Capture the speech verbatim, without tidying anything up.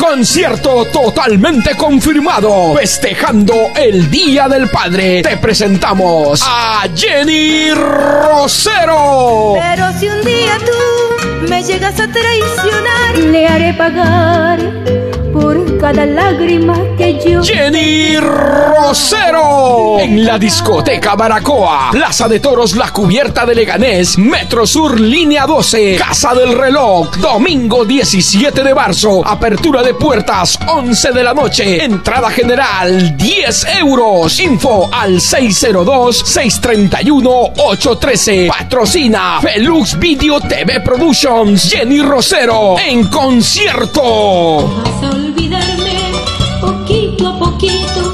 Concierto totalmente confirmado. Festejando el Día del Padre, te presentamos a Jenny Rosero. Pero si un día tú me llegas a traicionar, le haré pagar por cada lágrima que yo... Jenny Rosero en la discoteca Baracoa, Plaza de Toros La Cubierta de Leganés, Metro Sur Línea doce, Casa del Reloj, domingo diecisiete de marzo, apertura de puertas once de la noche, entrada general diez euros, info al seis cero dos, seis tres uno, ocho uno tres, patrocina Felux Video T V Productions. Jenny Rosero en concierto. Vas a olvidarme poquito a poquito.